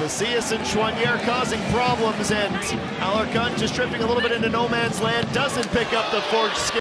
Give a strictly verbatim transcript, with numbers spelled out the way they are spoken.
Casillas and Chouanier causing problems, and Alarcon just drifting a little bit into no man's land, doesn't pick up the forged skip.